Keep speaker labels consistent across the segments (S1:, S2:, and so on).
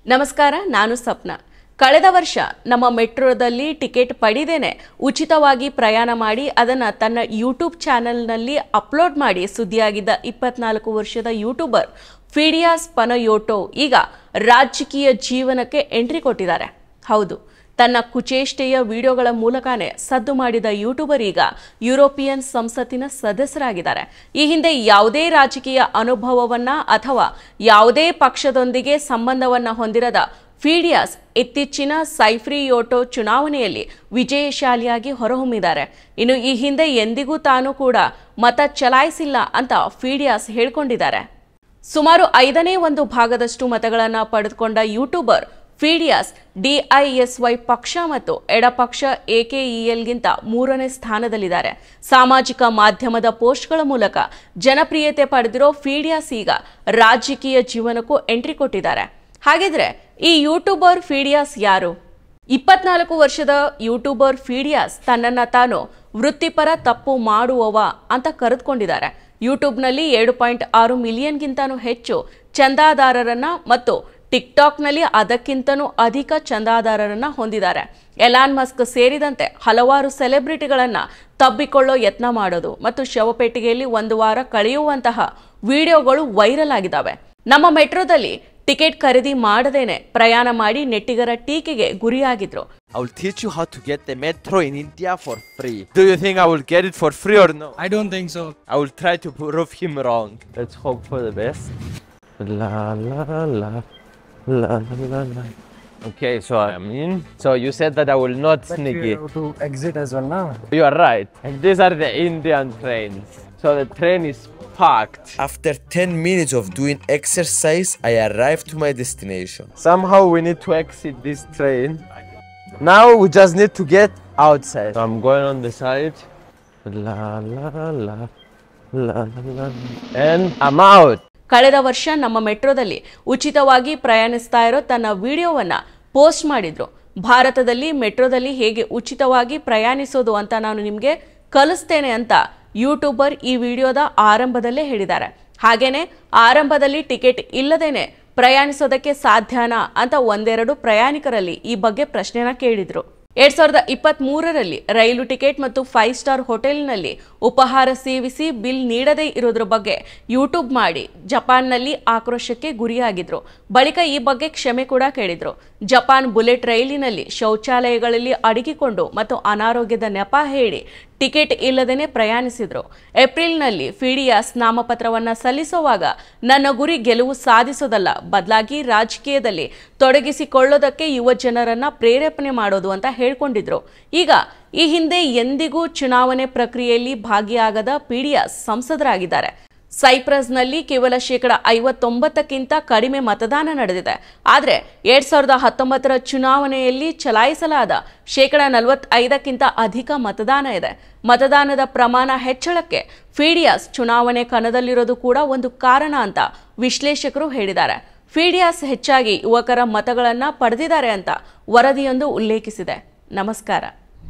S1: ನಮಸ್ಕಾರ, ನಾನು ಸಪ್ನಾ. ಕಳೆದ ವರ್ಷ ನಮ್ಮ ಮೆಟ್ರೋದಲ್ಲಿ ಟಿಕೆಟ್ ಪಡೆದೇನೆ ಉಚಿತವಾಗಿ ಪ್ರಯಾಣ ಮಾಡಿ ಅದನ್ನು ತನ್ನ ಯೂಟ್ಯೂಬ್ ಚಾನೆಲ್ನಲ್ಲಿ ಅಪ್ಲೋಡ್ ಮಾಡಿ ಸುದ್ದಿಯಾಗಿದ್ದ 24 ವರ್ಷದ ಯೂಟ್ಯೂಬರ್ ಫಿಡಿಯಾಸ್ ಪನಯೋಟೋ ಈಗ ರಾಜಕೀಯ ಜೀವನಕ್ಕೆ ಎಂಟ್ರಿ ಕೊಟ್ಟಿದ್ದಾರೆ. ಹೌದು, ತನ್ನ ಕುಚೇಷ್ಟೆಯ ವಿಡಿಯೋಗಳ ಮೂಲಕನೇ ಸದ್ದು ಮಾಡಿದ ಯೂಟ್ಯೂಬರ್ ಈಗ ಯುರೋಪಿಯನ್ ಸಂಸತ್ತಿನ ಸದಸ್ಯರಾಗಿದ್ದಾರೆ. ಈ ಹಿಂದೆ ಯಾವುದೇ ರಾಜಕೀಯ ಅನುಭವವನ್ನ ಅಥವಾ ಯಾವುದೇ ಪಕ್ಷದೊಂದಿಗೆ ಸಂಬಂಧವನ್ನ ಹೊಂದಿರದ ಫಿಡಿಯಾಸ್ ಇತ್ತೀಚಿನ ಸೈಪ್ರಿಯೋಟೋ ಚುನಾವಣೆಯಲ್ಲಿ ವಿಜಯಶಾಲಿಯಾಗಿ ಹೊರಹೊಮ್ಮಿದ್ದಾರೆ. ಇನ್ನು ಈ ಹಿಂದೆ ಎಂದಿಗೂ ತಾನು ಕೂಡ ಮತ ಚಲಾಯಿಸಿಲ್ಲ ಅಂತ ಫಿಡಿಯಾಸ್ ಹೇಳಿಕೊಂಡಿದ್ದಾರೆ. ಸುಮಾರು 5ನೇ 1 ಭಾಗದಷ್ಟು ಮತಗಳನ್ನು ಪಡೆದುಕೊಂಡ ಯೂಟ್ಯೂಬರ್ ಫಿಡಿಯಾಸ್ DISY ಪಕ್ಷ ಮತ್ತು ಎಡಪಕ್ಷ AKELಗಿಂತ 3ನೇ ಸ್ಥಾನದಲ್ಲಿದ್ದಾರೆ. ಸಾಮಾಜಿಕ ಮಾಧ್ಯಮದ ಪೋಸ್ಟ್ಗಳ ಮೂಲಕ ಜನಪ್ರಿಯತೆ ಪಡೆದಿರೋ ಫಿಡಿಯಾಸ್ ಈಗ ರಾಜಕೀಯ ಜೀವನಕ್ಕೂ ಎಂಟ್ರಿ ಕೊಟ್ಟಿದ್ದಾರೆ. ಹಾಗಿದ್ರೆ ಈ ಯೂಟ್ಯೂಬರ್ ಫಿಡಿಯಾಸ್ ಯಾರು? 24 ವರ್ಷದ ಯೂಟ್ಯೂಬರ್ ಫಿಡಿಯಾಸ್ ತನ್ನನ್ನು ತಾನು ವೃತ್ತಿಪರ ತಪ್ಪು ಮಾಡುವವ ಅಂತ ಕರೆದುಕೊಂಡಿದ್ದಾರೆ. ಯೂಟ್ಯೂಬ್ನಲ್ಲಿ 7.6 ಮಿಲಿಯನ್ಗಿಂತನೂ ಹೆಚ್ಚು ಚಂದಾದಾರರನ್ನ ಮತ್ತು ಟಿಕ್ಟಾಕ್ನಲ್ಲಿ ಅದಕ್ಕಿಂತನೂ ಅಧಿಕ ಚಂದಾದಾರರನ್ನ ಹೊಂದಿದ್ದಾರೆ. ಎಲಾನ್ ಮಸ್ಕ್ ಸೇರಿದಂತೆ ಹಲವಾರು ಸೆಲೆಬ್ರಿಟಿಗಳನ್ನ ತಬ್ಬಿಕೊಳ್ಳೋ ಯತ್ನ ಮಾಡೋದು ಮತ್ತು ಶವಪೆಟ್ಟಿಗೆಯಲ್ಲಿ 1 ವಾರ ಕಳೆಯುವಂತಹ ವಿಡಿಯೋಗಳು ವೈರಲ್ ಆಗಿದ್ದಾವೆ. ನಮ್ಮ ಮೆಟ್ರೋದಲ್ಲಿ ಟಿಕೆಟ್ ಖರೀದಿ ಮಾಡದೇನೆ ಪ್ರಯಾಣ ಮಾಡಿ ನೆಟ್ಟಿಗರ ಟೀಕೆಗೆ ಗುರಿಯಾಗಿದ್ರು.
S2: I will teach you how to get the metro in India for free. Do you think I will get it for free or no?
S3: I don't think so.
S2: I will try to prove him wrong. Let's hope for the best. La la la la la la la. Okay, so I'm in. So you said that I will not sneak it.
S3: To exit as well now.
S2: You are right. And these are the Indian trains. So the train is packed. After 10 minutes of doing exercise, I arrived to my destination. Somehow we need to exit this train. Now we just need to get outside. So I'm going on the side. La la la la la. And I'm out.
S1: ಕಳೆದ ವರ್ಷ ನಮ್ಮ ಮೆಟ್ರೋದಲ್ಲಿ ಉಚಿತವಾಗಿ ಪ್ರಯಾಣಿಸ್ತಾ ಇರೋ ತನ್ನ ವಿಡಿಯೋವನ್ನ post ಮಾಡಿದ್ರು. ಭಾರತದಲ್ಲಿ ಮೆಟ್ರೋದಲ್ಲಿ ಹೇಗೆ ಉಚಿತವಾಗಿ ಪ್ರಯಾಣಿಸೋದು ಅಂತ ನಾನು ನಿಮಗೆ ಕಲಿಸ್ತೇನೆ ಅಂತ ಯೂಟ್ಯೂಬರ್ ಈ ವಿಡಿಯೋದ ಆರಂಭದಲ್ಲೇ ಹೇಳಿದ್ದಾರೆ. ಹಾಗೇನೆ ಆರಂಭದಲ್ಲಿ ಟಿಕೆಟ್ ಇಲ್ಲದೇನೆ ಪ್ರಯಾಣಿಸೋದಕ್ಕೆ ಸಾಧ್ಯನಾ ಅಂತ ಒಂದೆರಡು ಪ್ರಯಾಣಿಕರಲ್ಲಿ ಈ ಬಗ್ಗೆ ಪ್ರಶ್ನೆನ ಕೇಳಿದ್ರು. 2023ರಲ್ಲಿ ರೈಲು ಟಿಕೆಟ್ ಮತ್ತು 5 ಸ್ಟಾರ್ ಹೋಟೆಲ್ನಲ್ಲಿ ಉಪಹಾರ ಸೇವಿಸಿ ಬಿಲ್ ನೀಡದೇ ಇರೋದ್ರ ಬಗ್ಗೆ ಯೂಟ್ಯೂಬ್ ಮಾಡಿ ಜಪಾನ್ನಲ್ಲಿ ಆಕ್ರೋಶಕ್ಕೆ ಗುರಿಯಾಗಿದ್ರು. ಬಳಿಕ ಈ ಬಗ್ಗೆ ಕ್ಷಮೆ ಕೂಡ ಕೇಳಿದ್ರು. ಜಪಾನ್ ಬುಲೆಟ್ ರೈಲಿನಲ್ಲಿ ಶೌಚಾಲಯಗಳಲ್ಲಿ ಅಡಗಿಕೊಂಡು ಮತ್ತು ಅನಾರೋಗ್ಯದ ನೆಪ ಹೇಳಿ ಟಿಕೆಟ್ ಇಲ್ಲದೇನೆ ಪ್ರಯಾಣಿಸಿದ್ರು. ಏಪ್ರಿಲ್ನಲ್ಲಿ ಫಿಡಿಯಾಸ್ ನಾಮಪತ್ರವನ್ನ ಸಲ್ಲಿಸುವಾಗ ನನ್ನ ಗುರಿ ಗೆಲುವು ಸಾಧಿಸೋದಲ್ಲ, ಬದಲಾಗಿ ರಾಜಕೀಯದಲ್ಲಿ ತೊಡಗಿಸಿಕೊಳ್ಳೋದಕ್ಕೆ ಯುವ ಜನರನ್ನ ಪ್ರೇರೇಪಣೆ ಮಾಡೋದು ಅಂತ ಹೇಳ್ಕೊಂಡಿದ್ರು. ಈಗ ಈ ಹಿಂದೆ ಎಂದಿಗೂ ಚುನಾವಣೆ ಪ್ರಕ್ರಿಯೆಯಲ್ಲಿ ಭಾಗಿಯಾಗದ ಫಿಡಿಯಾಸ್ ಸಂಸದರಾಗಿದ್ದಾರೆ. ಸೈಪ್ರಸ್ನಲ್ಲಿ ಕೇವಲ 59%ಕ್ಕಿಂತ ಕಡಿಮೆ ಮತದಾನ ನಡೆದಿದೆ. ಆದರೆ 2019ರ ಚುನಾವಣೆಯಲ್ಲಿ ಚಲಾಯಿಸಲಾದ 45%ಕ್ಕಿಂತ ಅಧಿಕ ಮತದಾನ ಇದೆ. ಮತದಾನದ ಪ್ರಮಾಣ ಹೆಚ್ಚಳಕ್ಕೆ ಫಿಡಿಯಾಸ್ ಚುನಾವಣೆ ಕಣದಲ್ಲಿರೋದು ಕೂಡ ಒಂದು ಕಾರಣ ಅಂತ ವಿಶ್ಲೇಷಕರು ಹೇಳಿದ್ದಾರೆ. ಫಿಡಿಯಾಸ್ ಹೆಚ್ಚಾಗಿ ಯುವಕರ ಮತಗಳನ್ನು ಪಡೆದಿದ್ದಾರೆ ಅಂತ ವರದಿಯೊಂದು ಉಲ್ಲೇಖಿಸಿದೆ. ನಮಸ್ಕಾರ.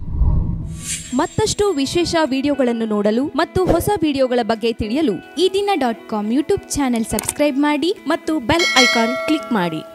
S4: ಮತ್ತಷ್ಟು ವಿಶೇಷ ವಿಡಿಯೋಗಳನ್ನು ನೋಡಲು ಮತ್ತು ಹೊಸ ವಿಡಿಯೋಗಳ ಬಗ್ಗೆ ತಿಳಿಯಲು eDina.com ಯೂಟ್ಯೂಬ್ ಚಾನೆಲ್ ಸಬ್ಸ್ಕ್ರೈಬ್ ಮಾಡಿ ಮತ್ತು ಬೆಲ್ ಐಕಾನ್ ಕ್ಲಿಕ್ ಮಾಡಿ.